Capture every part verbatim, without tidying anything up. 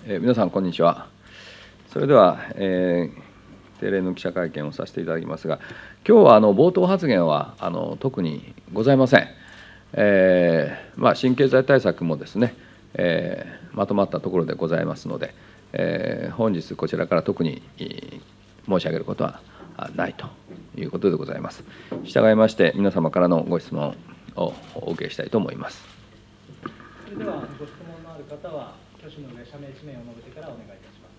えー、皆さん、こんにちは。それでは、えー、定例の記者会見をさせていただきますが、今日はあの冒頭発言はあの特にございません。えーまあ、新経済対策もですね、えー、まとまったところでございますので、えー、本日こちらから特に申し上げることはないということでございます。従いまして、皆様からのご質問をお受けしたいと思います。 それでは、ご質問のある方は、挙手の上、社名、氏名を述べてからお願いいたします。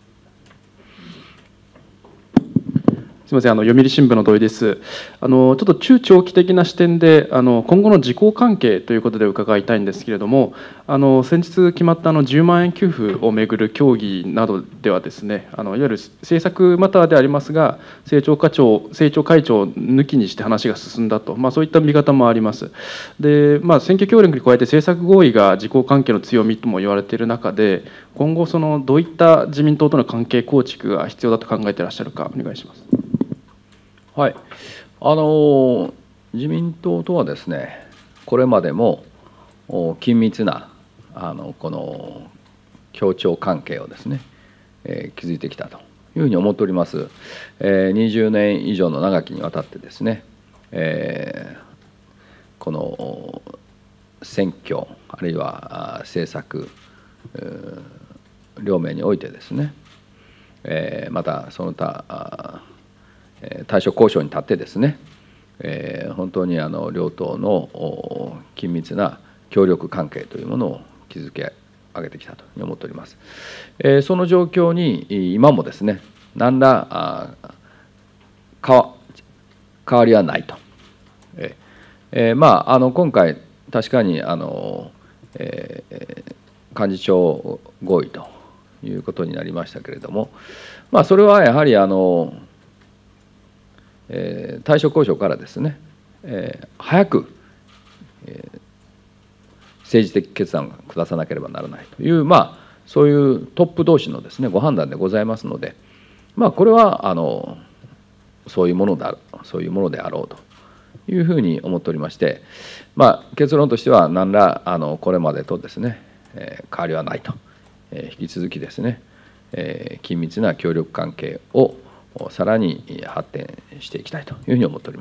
すみません、あの読売新聞の土井です。あのちょっと中長期的な視点で、あの今後の自公関係ということで伺いたいんですけれども、あの先日決まったあのじゅうまんえん給付をめぐる協議などではですね、あのいわゆる政策マターでありますが、政調会長、政調会長抜きにして話が進んだと、まあ、そういった見方もあります。で、まあ、選挙協力に加えて政策合意が自公関係の強みとも言われている中で、今後そのどういった自民党との関係構築が必要だと考えていらっしゃるか、お願いします。 はい、あの自民党とはですね、これまでも緊密なあのこの協調関係をですね、えー、築いてきたというふうに思っております。えー、にじゅうねん以上の長きにわたってですね、えー、この選挙あるいは政策両面においてですね、えー、またその他対処交渉に立ってですね、えー、本当にあの両党の緊密な協力関係というものを築き上げてきたというふうに思っております。えー、その状況に今もですね、何ら変わ変わりはないと。えー、まああの今回確かにあの、えー、幹事長合意ということになりましたけれども、まあそれはやはりあのえー、対処交渉からですね、えー、早く、えー、政治的決断を下さなければならないという、まあ、そういうトップ同士のですね、ご判断でございますので、まあ、これはあのそういうものである、そういうものであろうというふうに思っておりまして、まあ、結論としては何らあのこれまでとですね、えー、変わりはないと、えー、引き続きですね、えー、緊密な協力関係をさらに発展していきたいというふうに思っております。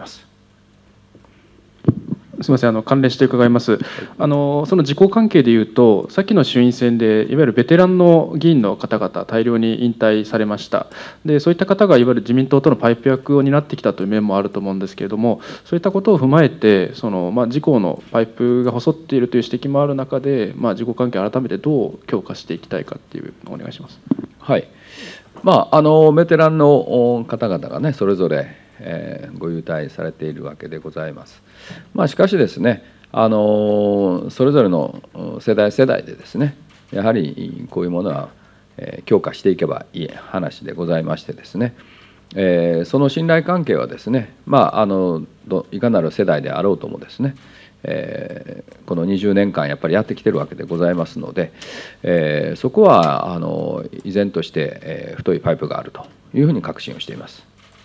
すみません、あの関連して伺います。あのその自公関係でいうと、先の衆院選でいわゆるベテランの議員の方々大量に引退されました。で、そういった方がいわゆる自民党とのパイプ役を担ってきたという面もあると思うんですけれども、そういったことを踏まえて、そのまあ自公のパイプが細っているという指摘もある中で、まあ自公関係を改めてどう強化していきたいかっていうのをお願いします。 はい。まああのベテランの方々がね、それぞれ、えー、ご優待されているわけでございます。まあ、しかしですね、あのそれぞれの世代世代でですね、やはりこういうものは強化していけばいい話でございましてですね、えー、その信頼関係はですね、まあ、あのいかなる世代であろうともですね、えー、このにじゅうねんかんやっぱりやってきてるわけでございますので、えー、そこはあの依然として、えー、太いパイプがあるというふうに確信をしています。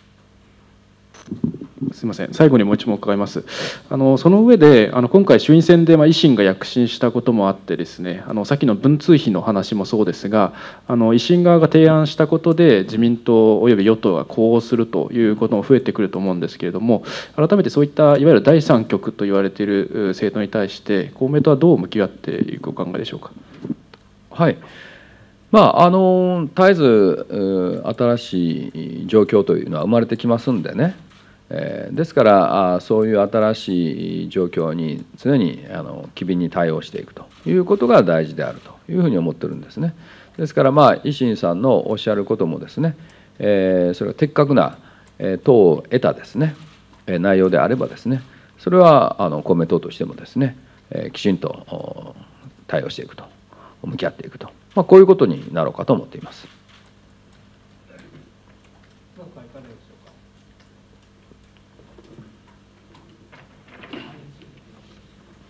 すみません、最後にもう一問伺います。あのその上で、あの今回、衆院選でまあ維新が躍進したこともあって、ですね、あのさっきの文通費の話もそうですが、あの維新側が提案したことで、自民党および与党が呼応するということも増えてくると思うんですけれども、改めてそういったいわゆる第三極と言われている政党に対して、公明党はどう向き合っていくお考えでしょうか。 はい、まあ、あの絶えず新しい状況というのは生まれてきますんでね、えー、ですからそういう新しい状況に常にあの機敏に対応していくということが大事であるというふうに思ってるんですね。ですから、まあ、維新さんのおっしゃることもですね、えー、それが的確な党を得たですね内容であればですね、それはあの公明党としてもですね、えー、きちんと対応していくと、向き合っていくと、まあ、こういうことになろうかと思っています。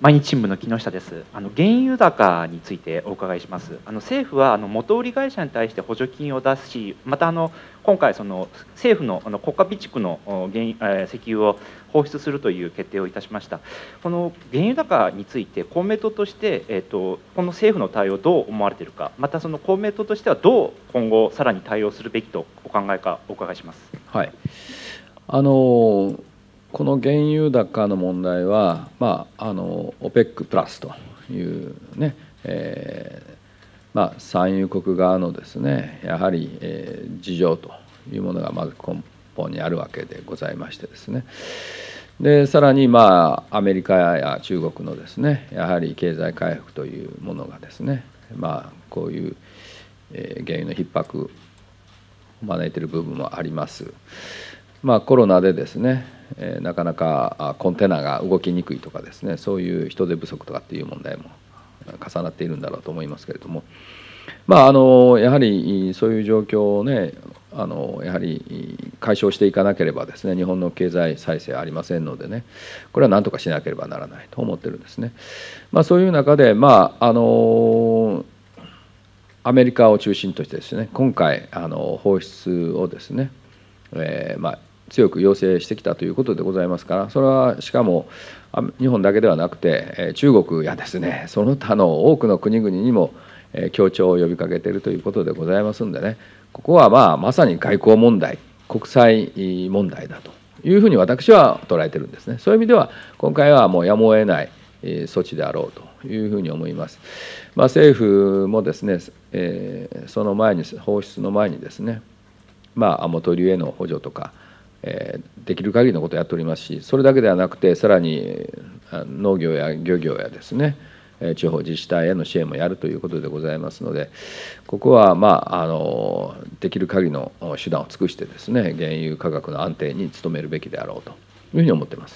毎日新聞の木下です。あの原油高についてお伺いします。あの政府はあの元売り会社に対して補助金を出し、またあの今回その政府のあの国家備蓄の原油、えー、石油を放出するという決定をいたしました。この原油高について公明党として、えーと、この政府の対応をどう思われているか、またその公明党としてはどう今後さらに対応するべきとお考えかお伺いします。 はい。あのこの原油高の問題は、まあ、あの オペック プラスというね、えーまあ、産油国側のですね、やはり、えー、事情というものがまず根本にあるわけでございましてですね。でさらに、まあ、アメリカや中国のですね、やはり経済回復というものがですね、まあ、こういう、えー、原油の逼迫を招いている部分もあります。まあ、コロナでですね、えー、なかなかコンテナが動きにくいとかですね、そういう人手不足とかっていう問題も重なっているんだろうと思いますけれども、まあ、あのやはりそういう状況をね、あのやはり解消していかなければですね、日本の経済再生ありませんのでね、これは何とかしなければならないと思ってるんですね。まあ、そういう中で、まあ、あのアメリカを中心としてですね、今回あの放出をですね、えー、まあ強く要請してきたということでございますから、それはしかも日本だけではなくて中国やですね、その他の多くの国々にも協調を呼びかけているということでございますんでね、ここはまあまさに外交問題、国際問題だというふうに私は捉えてるんですね。そういう意味では今回はもうやむを得ない措置であろうというふうに思います。まあ、政府もですね、えー、その前に放出の前にですね、まあ、元売りへの補助とか、えー、できる限りのことをやっておりますし、それだけではなくてさらに農業や漁業やですね、地方自治体への支援もやるということでございますので、ここは、まあ、あのできる限りの手段を尽くしてですね、原油価格の安定に努めるべきであろうというふうに思っています。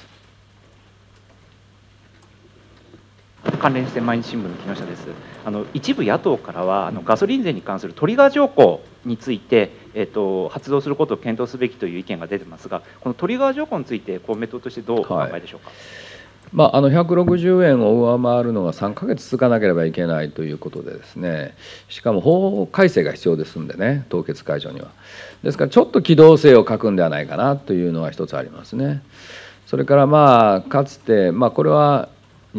関連して毎日新聞の木下です。あの一部野党からはあのガソリン税に関するトリガー条項について、えー、と発動することを検討すべきという意見が出てますが、このトリガー条項について公明党としてどうお考えでしょうか。はい、 まあ、あのひゃくろくじゅうえんを上回るのがさんかげつ続かなければいけないということでですね、しかも法改正が必要ですんでね、凍結解除には。ですからちょっと機動性を欠くんではないかなというのは一つありますね。それからまあかつて、まあ、これは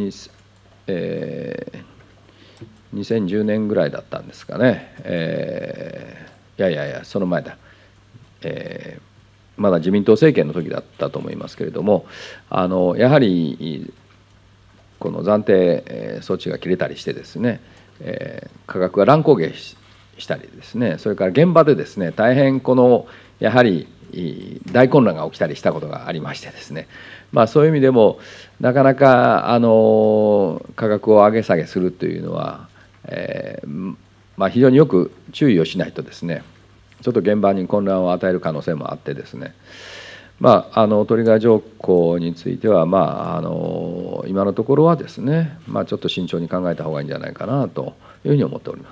えー、にせんじゅうねんぐらいだったんですかね、えー、いやいやいやその前だ、えー、まだ自民党政権の時だったと思いますけれども、あのやはりこの暫定措置が切れたりしてですね、えー、価格が乱高下したりですね、それから現場でですね、大変このやはり大混乱が起きたりしたことがありましてですね、まあ、そういう意味でもなかなかあの価格を上げ下げするというのは、えーまあ、非常によく注意をしないとですね、ちょっと現場に混乱を与える可能性もあってですね、まあ、あのトリガー条項については、まあ、あの今のところはですね、まあ、ちょっと慎重に考えた方がいいんじゃないかなというふうに思っております。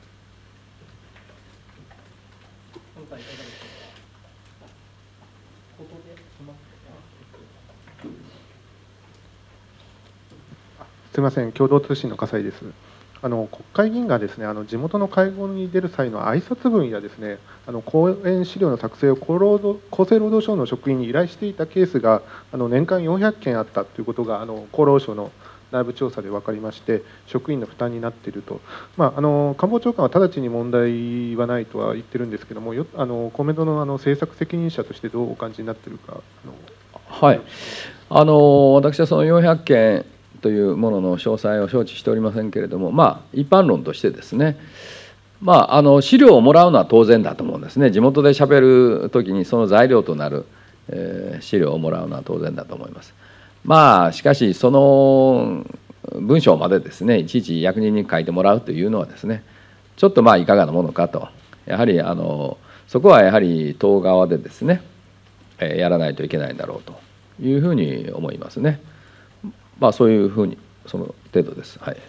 すみません、共同通信の笠井です。あの国会議員がですね、あの地元の会合に出る際の挨拶文やですね、あの講演資料の作成を厚労働厚生労働省の職員に依頼していたケースがあの年間よんひゃっけんあったということがあの厚労省の内部調査で分かりまして、職員の負担になっていると、まあ、あの官房長官は直ちに問題はないとは言ってるんですけども、よあの公明党のあの政策責任者としてどうお感じになっているか。あのはい、あの私はそのよんひゃっけんというものの詳細を承知しておりませんけれども、まあ、一般論としてですね、まあ、あの資料をもらうのは当然だと思うんですね。地元でしゃべるときにその材料となる、えー、資料をもらうのは当然だと思います。まあしかしその文章までですねいちいち役人に書いてもらうというのはですね、ちょっとまあいかがなものかと、やはりあのそこはやはり党側でですね、えー、やらないといけないんだろうというふうに思いますね。まあそういうふうにその程度です。はい。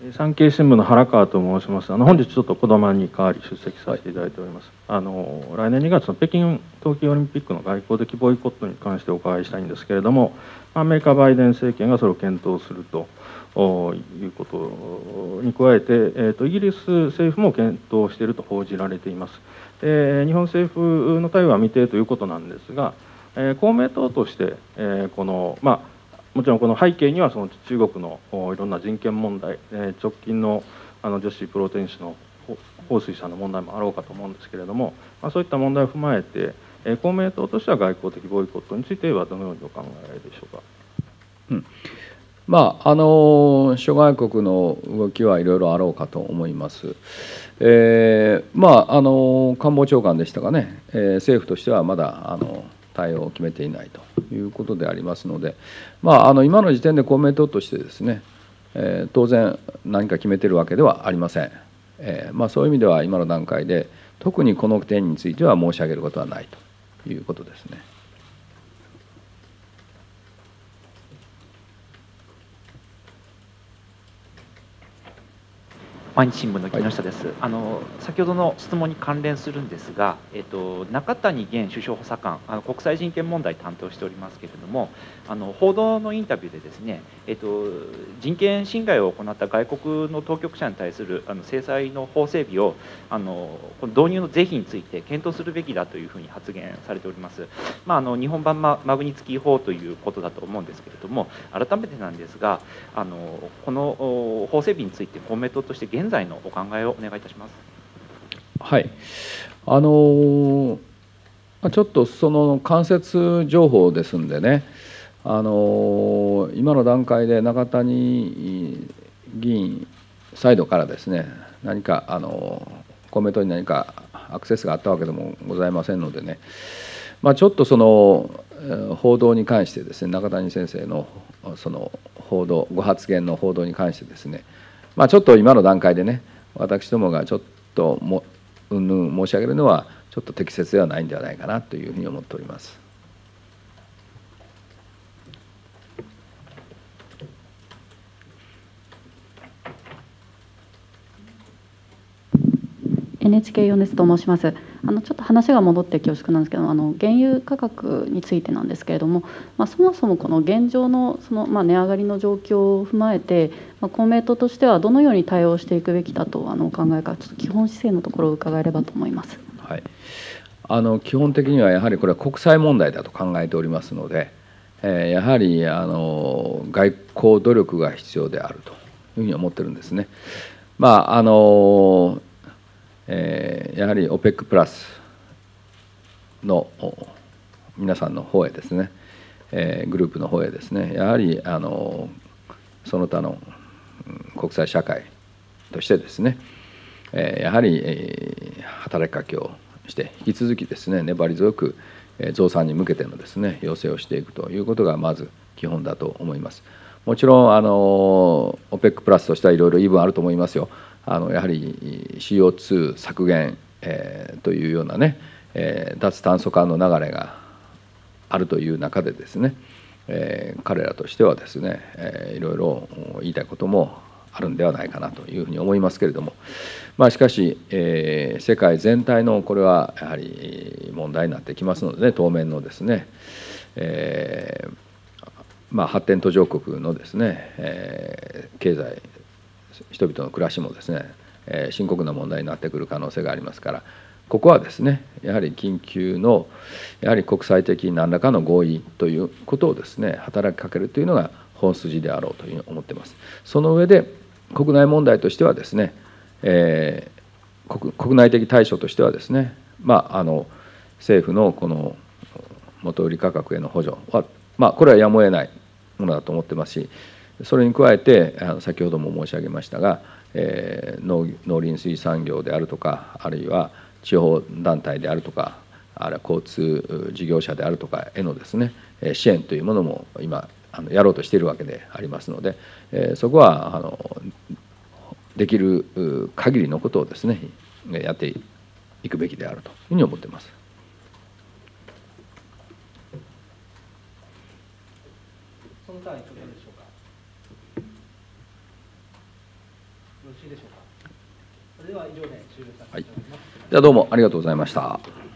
産経新聞の原川と申します。あの本日ちょっと児玉に代わり出席させていただいております。あの来年にがつの北京冬季オリンピックの外交的ボイコットに関してお伺いしたいんですけれども、アメリカバイデン政権がそれを検討するということに加えて、えー、とイギリス政府も検討していると報じられています。えー、日本政府の対応は未定ということなんですが、えー、公明党として、えー、このまあもちろんこの背景にはその中国のいろんな人権問題、直近のあの女子プロテニスの彭帥さんの問題もあろうかと思うんですけれども、まあ、そういった問題を踏まえて、公明党としては外交的ボイコットについてはどのようにお考えでしょうか。 うん、まああの諸外国の動きはいろいろあろうかと思います。えー、まああの官房長官でしたかね、えー、政府としてはまだあの対応を決めていないということでありますので、まあ、あの今の時点で公明党としてですね、えー、当然何か決めているわけではありません。えーまあ、そういう意味では今の段階で特にこの点については申し上げることはないということですね。 毎日新聞の木下です、はい、あの先ほどの質問に関連するんですが、えっと、中谷現首相補佐官、あの国際人権問題担当しておりますけれども、あの報道のインタビューでですね、えっと、人権侵害を行った外国の当局者に対するあの制裁の法整備をあのこの導入の是非について検討するべきだというふうに発言されております。まあ、あの日本版マグニツキー法ということだと思うんですけれども、改めてなんですが、あのこの法整備について公明党として現在のお考えをお願いいたします。 はい、あのちょっとその間接情報ですんでね、あの今の段階で中谷議員サイドからですね、何かあの公明党に何かアクセスがあったわけでもございませんのでね、まあ、ちょっとその報道に関してですね、中谷先生のその報道ご発言の報道に関してですね、まあ、ちょっと今の段階でね、私どもがちょっともうんぬん申し上げるのはちょっと適切ではないんではないかなというふうに思っております。 エヌエイチケー ヨネスと申します。あのちょっと話が戻って恐縮なんですけど、あの原油価格についてなんですけれども、まあ、そもそもこの現状のその、まあ、値上がりの状況を踏まえて、まあ、公明党としてはどのように対応していくべきだとあのお考えか、ちょっと基本姿勢のところを伺えればと思います。 はい、あの基本的にはやはりこれは国際問題だと考えておりますので、えー、やはりあの外交努力が必要であるというふうに思ってるんですね。まああのえー、やはり オペック プラスの皆さんの方へですね、えー、グループの方へですね、やはりあのその他の国際社会としてですね、えー、やはり、えー、働きかけをして引き続きですね、粘り強く増産に向けてのですね要請をしていくということがまず基本だと思います。もちろんあの オペック プラスとしてはいろいろ言い分あると思いますよ。あのやはり シーオーツー 削減、えー、というようなね、えー、脱炭素化の流れがあるという中でですね、えー、彼らとしてはですね、えー、いろいろ言いたいこともあるんではないかなというふうに思いますけれども、まあ、しかし、えー、世界全体のこれはやはり問題になってきますので、ね、当面のですね、えーまあ、発展途上国のですね、えー、経済人々の暮らしもですね、えー、深刻な問題になってくる可能性がありますから、ここはですねやはり緊急のやはり国際的何らかの合意ということをですね働きかけるというのが本筋であろうというふうに思っています。その上で国内問題としてはですね、えー、国, 国内的対処としてはですね、まあ、あの政府のこの元売り価格への補助は、まあ、これはやむを得ないものだと思ってますし、それに加えて先ほども申し上げましたが、えー、農, 農林水産業であるとか、あるいは地方団体であるとか、あるいは交通事業者であるとかへのですね支援というものも今あのやろうとしているわけでありますので、えー、そこはあのできる限りのことをですねやっていくべきであるというふうに思っています。 その他いかがでしょうか。 ろしいでしょうか。それでは以上で終了させていただきます。 はい、じゃあどうもありがとうございました。